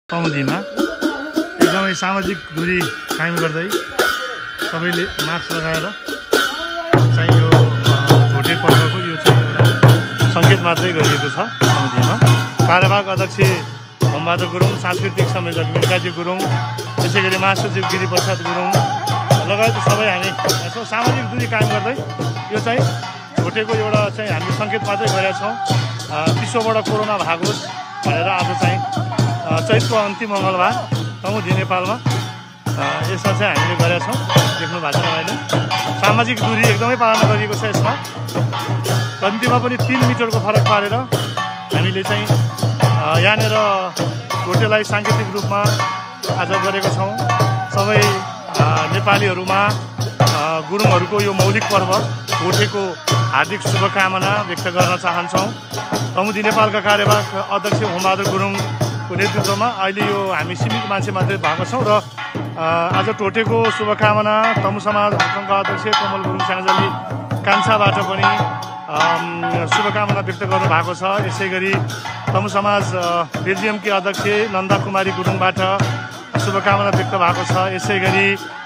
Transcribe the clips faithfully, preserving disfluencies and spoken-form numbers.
पौधीमा एकदमै सामाजिक दूरी कायम गर्दै सबैले मास्क लगाएर चाहिँ यो भोटे पर्वको यो चाहिँ एउटा सङ्केत मात्रै गरिएको छ। पौधीमा कार्यवाहक अध्यक्ष होमबहादुर गुरुङ, सांस्कृतिक संयोजक मिल्काजी गुरुङ, त्यसै गरी महासचिव गिरिप्रसाद गुरुङ लगायत सबै हामी छौँ। सामाजिक दूरी कायम गर्दै यो चाहिँ भोटेको एउटा चाहिँ हामी सङ्केत मात्रै गरेका छौँ। विश्वबाट कोरोना भागोस् भनेर आज चाहिँ चैतको अन्तिम मङ्गलबार तमुदी नेपालमा यसमा चाहिँ हामीले गरेका छौँ। देख्नु भएको छ तपाईँले सामाजिक दूरी एकदमै पालना गरिएको छ। यसमा कम्तीमा पनि तिन मिटरको फरक पारेर हामीले चाहिँ यहाँनिर भोटेलाई साङ्केतिक रूपमा आज गरेको छौँ। सबै नेपालीहरूमा गुरुङहरूको यो मौलिक पर्व भोटेको हार्दिक शुभकामना व्यक्त गर्न चाहन्छौँ। तमुदी नेपालका कार्यवाहक अध्यक्ष होमबहादुर गुरुङको नेतृत्वमा अहिले यो हामी सीमित मान्छे मात्रै भएको छौँ र आज टोटेको शुभकामना तमु समाज हङकङका अध्यक्ष कमल गुरुङ सानजली कान्छाबाट पनि शुभकामना व्यक्त गर्नुभएको छ। यसै गरी तमु समाज बेल्जियमकी अध्यक्ष नन्दा कुमारी गुरुङबाट शुभकामना व्यक्त भएको छ। यसै गरी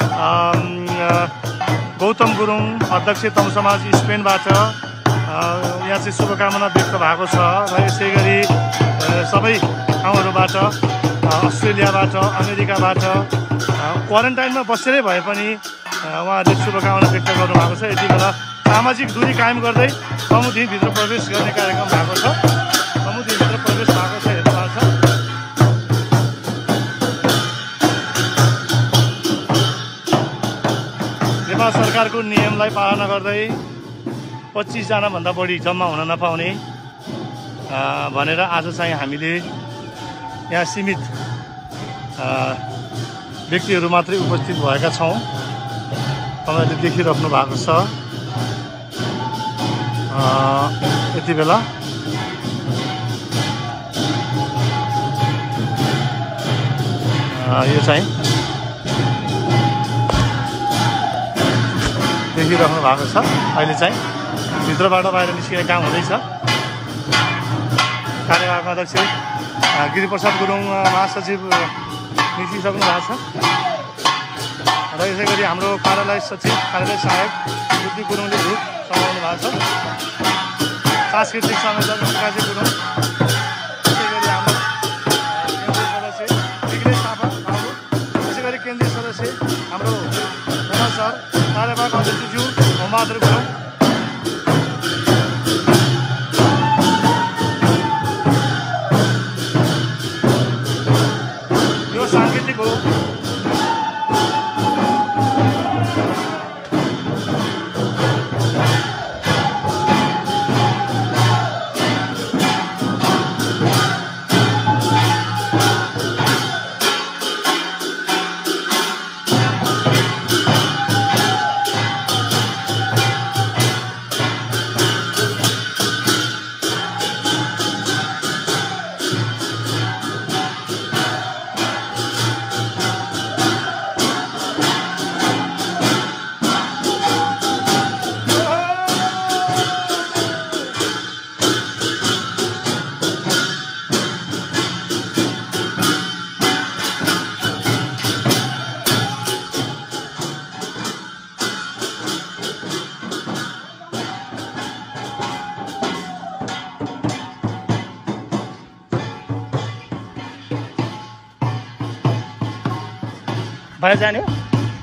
गौतम गुरुङ अध्यक्ष तमु समाज स्पेनबाट यहाँ चाहिँ शुभकामना व्यक्त भएको छ। र यसै गरी सबै ठाउँहरूबाट अस्ट्रेलियाबाट अमेरिकाबाट क्वारेन्टाइनमा बसेरै भए पनि उहाँहरूले शुभकामना व्यक्त गर्नुभएको छ। यति बेला सामाजिक दूरी कायम गर्दै तमुदीभित्र प्रवेश गर्ने कार्यक्रम भएको छ। तमुदीभित्र प्रवेश भएको छ हेर्नु भएको छ। नेपाल सरकारको नियमलाई पालना गर्दै पच्चिसजना भन्दा बढी जम्मा हुन नपाउने भनेर आज चाहिँ हामीले यहाँ सीमित व्यक्तिहरू मात्रै उपस्थित भएका छौँ। तपाईँले देखिराख्नु भएको छ। यति बेला यो चाहिँ देखिराख्नु भएको छ। अहिले चाहिँ भित्रबाट बाहिर निस्किने काम हुँदैछ। कार्यवाहक अध्यक्ष गिरिप्रसाद गुरुङ महासचिव निस्किसक्नु भएको छ र यसै गरी हाम्रो कार्यालय सचिव कार्यालय सहायक बुद्धि गुरुङले धुप समाउनु भएको छ। सांस्कृतिक संयोजक मिल्काजी गुरुङ, त्यसै गरी हाम्रो केन्द्रीय सदस्य विघ्नेश थापा बाबु, त्यसै गरी केन्द्रीय सदस्य हाम्रो मेला सर कार्यवाहक अध्यक्षज्यू होमबहादुर गुरुङ, साङ्गीतिक हो। बाहिर जाने हो।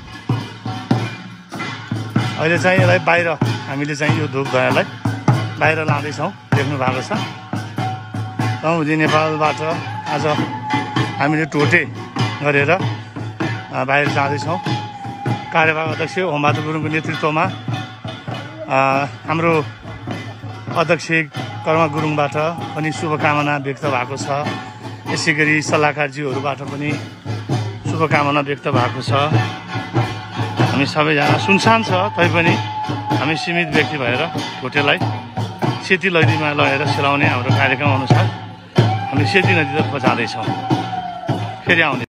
अहिले चाहिँ यसलाई बाहिर हामीले चाहिँ यो धुप धयालाई बाहिर लाँदैछौँ। देख्नु भएको छ। तमुदी नेपालबाट आज हामीले टोटे गरेर बाहिर जाँदैछौँ। कार्यवाहक अध्यक्ष होमबहादुर गुरुङको नेतृत्वमा हाम्रो अध्यक्ष कर्म गुरुङबाट पनि शुभकामना व्यक्त भएको छ। यसै गरी सल्लाहकारज्यूहरूबाट पनि शुभकामना व्यक्त भएको छ। हामी सबैजना सुनसान छ तैपनि हामी सीमित व्यक्ति भएर भोटेलाई सेती नदीमा लगेर सेलाउने हाम्रो कार्यक्रम अनुसार हामी सेती नदीतर्फ जाँदैछौँ। फेरि आउने